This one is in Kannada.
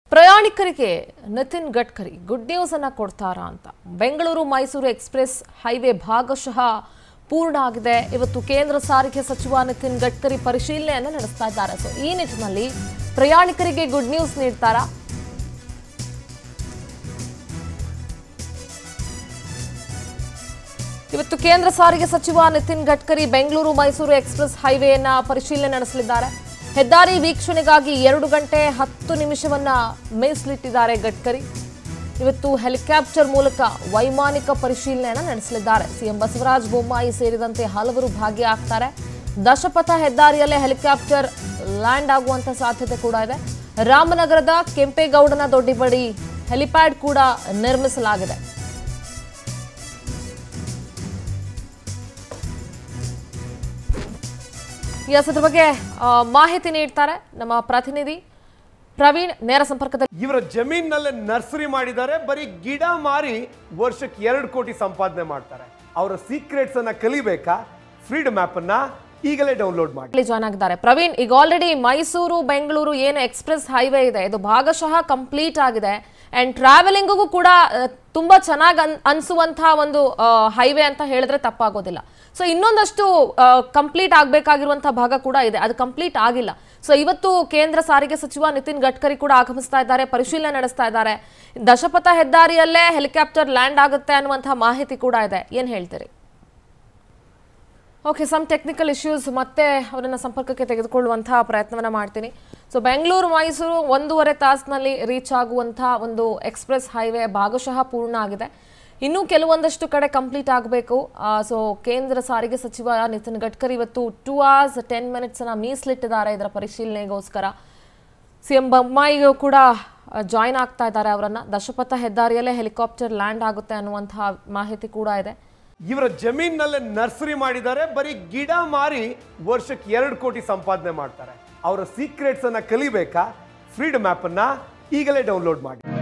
ಪ್ರಯಾಣಿಕರಿಗೆ ನಿತಿನ್ ಗಡ್ಕರಿ ಗುಡ್ ನ್ಯೂಸ್ ಅನ್ನು ಕೊಡ್ತಾರಾ ಅಂತ ಬೆಂಗಳೂರು ಮೈಸೂರು ಎಕ್ಸ್‌ಪ್ರೆಸ್ ಹೈವೇ ಭಾಗಶಃ ಪೂರ್ಣ ಆಗಿದೆ। ಇವತ್ತು ಕೇಂದ್ರ ಸಾರಿಗೆ ಸಚಿವ ನಿತಿನ್ ಗಡ್ಕರಿ ಪರಿಶೀಲನೆಯನ್ನು ನಡೆಸ್ತಾ ಇದ್ದಾರೆ। ಸೋ ಈ ನಿಟ್ಟಿನಲ್ಲಿ ಪ್ರಯಾಣಿಕರಿಗೆ ಗುಡ್ ನ್ಯೂಸ್ ನೀಡ್ತಾರಾ? ಇವತ್ತು ಕೇಂದ್ರ ಸಾರಿಗೆ ಸಚಿವ ನಿತಿನ್ ಗಡ್ಕರಿ ಬೆಂಗಳೂರು ಮೈಸೂರು ಎಕ್ಸ್‌ಪ್ರೆಸ್ ಹೈವೇಯನ್ನು ಪರಿಶೀಲನೆ ನಡೆಸಲಿದ್ದಾರೆ। ಹೆದ್ದಾರಿ ವೀಕ್ಷಣೆಗಾಗಿ 2 ಗಂಟೆ 10 ನಿಮಿಷವನ್ನ ಮೀಸಲಿಟ್ಟಿದ್ದಾರೆ ಗಡ್ಕರಿ। ಇವತ್ತು ಹೆಲಿಕಾಪ್ಟರ್ ಮೂಲಕ ವೈಮಾನಿಕ ಪರಿಶೀಲನೆಯನ್ನು ನಡೆಸಲಿದ್ದಾರೆ। ಸಿಎಂ ಬಸವರಾಜ ಬೊಮ್ಮಾಯಿ ಸೇರಿದಂತೆ ಹಲವರು ಭಾಗಿಯಾಗ್ತಾರೆ। ದಶಪಥ ಹೆದ್ದಾರಿಯಲ್ಲೇ ಹೆಲಿಕಾಪ್ಟರ್ ಲ್ಯಾಂಡ್ ಆಗುವಂತ ಸಾಧ್ಯತೆ ಕೂಡ ಇದೆ। ರಾಮನಗರದ ಕೆಂಪೇಗೌಡನ ದೊಡ್ಡಿ ಬಳಿ ಹೆಲಿಪ್ಯಾಡ್ ಕೂಡ ನಿರ್ಮಿಸಲಾಗಿದೆ। ಇದರ ಬಗ್ಗೆ ಮಾಹಿತಿ ನೀಡ್ತಾರೆ ನಮ್ಮ ಪ್ರತಿನಿಧಿ ಪ್ರವೀಣ್ ನೇರ ಸಂಪರ್ಕದಲ್ಲಿ। ಇವರ ಜಮೀನಿನಲ್ಲೇ ನರ್ಸರಿ ಮಾಡಿದ್ದಾರೆ, ಬರೀ ಗಿಡ ಮಾರಿ ವರ್ಷಕ್ಕೆ 2 ಕೋಟಿ ಸಂಪಾದನೆ ಮಾಡ್ತಾರೆ। ಅವರ ಸೀಕ್ರೆಟ್ಸ್ ಅನ್ನ ಕಲಿಬೇಕಾ? ಫ್ರೀಡಮ್ ಆಪ್ ಅನ್ನ ಈಗಲೇ ಡೌನ್ಲೋಡ್ ಮಾಡಿ ಜಾಯ್ನ್ ಆಗಿದ್ದಾರೆ ಪ್ರವೀಣ್। ಈಗ ಆಲ್ರೆಡಿ ಮೈಸೂರು ಬೆಂಗಳೂರು ಏನು ಎಕ್ಸ್‌ಪ್ರೆಸ್ ಹೈವೇ ಇದೆ ಇದು ಭಾಗಶಃ ಕಂಪ್ಲೀಟ್ ಆಗಿದೆ ಅಂಡ್ ಟ್ರಾವೆಲಿಂಗ್ಗೂ ಕೂಡ ತುಂಬಾ ಚೆನ್ನಾಗಿ ಅನ್ಸುವಂತಹ ಒಂದು ಹೈವೇ ಅಂತ ಹೇಳಿದ್ರೆ ತಪ್ಪಾಗೋದಿಲ್ಲ। ಸೊ ಇನ್ನೊಂದಷ್ಟು ಕಂಪ್ಲೀಟ್ ಆಗಬೇಕಾಗಿರುವಂತಹ ಭಾಗ ಕೂಡ ಇದೆ, ಅದು ಕಂಪ್ಲೀಟ್ ಆಗಿಲ್ಲ। ಸೊ ಇವತ್ತು ಕೇಂದ್ರ ಸಾರಿಗೆ ಸಚಿವ ನಿತಿನ್ ಗಡ್ಕರಿ ಕೂಡ ಆಗಮಿಸ್ತಾ ಇದ್ದಾರೆ, ಪರಿಶೀಲನೆ ನಡೆಸ್ತಾ ಇದ್ದಾರೆ। ದಶಪಥ ಹೆದ್ದಾರಿಯಲ್ಲೇ ಹೆಲಿಕಾಪ್ಟರ್ ಲ್ಯಾಂಡ್ ಆಗುತ್ತೆ ಅನ್ನುವಂತಹ ಮಾಹಿತಿ ಕೂಡ ಇದೆ, ಏನ್ ಹೇಳ್ತೀರಿ? ಓಕೆ, ಸಮ್ ಟೆಕ್ನಿಕಲ್ ಇಶ್ಯೂಸ್, ಮತ್ತೆ ಅವರನ್ನ ಸಂಪರ್ಕಕ್ಕೆ ತೆಗೆದುಕೊಳ್ಳುವಂತಹ ಪ್ರಯತ್ನವನ್ನ ಮಾಡ್ತೀನಿ। ಸೊ ಬೆಂಗಳೂರು ಮೈಸೂರು 1.5 ತಾಸಿನಲ್ಲಿ ರೀಚ್ ಆಗುವಂತಹ ಒಂದು ಎಕ್ಸ್‌ಪ್ರೆಸ್ ಹೈವೇ ಭಾಗಶಃ ಪೂರ್ಣ ಆಗಿದೆ, ಇನ್ನೂ ಕೆಲವೊಂದಷ್ಟು ಕಡೆ ಕಂಪ್ಲೀಟ್ ಆಗಬೇಕು। ಸೊ ಕೇಂದ್ರ ಸಾರಿಗೆ ಸಚಿವ ನಿತಿನ್ ಗಡ್ಕರಿ ಇವತ್ತು 2 hours 10 minutes ಮೀಸಲಿಟ್ಟಿದ್ದಾರೆ ಇದರ ಪರಿಶೀಲನೆಗೋಸ್ಕರ। ಸಿಎಂ ಬೊಮ್ಮಾಯಿಗೂ ಕೂಡ ಜಾಯ್ನ್ ಆಗ್ತಾ ಇದ್ದಾರೆ ಅವರನ್ನ। ದಶಪಥ ಹೆದ್ದಾರಿಯಲ್ಲೇ ಹೆಲಿಕಾಪ್ಟರ್ ಲ್ಯಾಂಡ್ ಆಗುತ್ತೆ ಅನ್ನುವಂತಹ ಮಾಹಿತಿ ಕೂಡ ಇದೆ। ಇವರ ಜಮೀನಿನಲ್ಲೇ ನರ್ಸರಿ ಮಾಡಿದ್ದಾರೆ, ಬರೀ ಗಿಡ ಮಾರಿ ವರ್ಷಕ್ಕೆ 2 ಕೋಟಿ ಸಂಪಾದನೆ ಮಾಡ್ತಾರೆ। ಅವರ ಸೀಕ್ರೆಟ್ಸ್ ಅನ್ನ ಕಲಿಬೇಕಾ? ಫ್ರೀಡಮ್ ಆಪ್ ಅನ್ನ ಈಗಲೇ ಡೌನ್ಲೋಡ್ ಮಾಡಿ।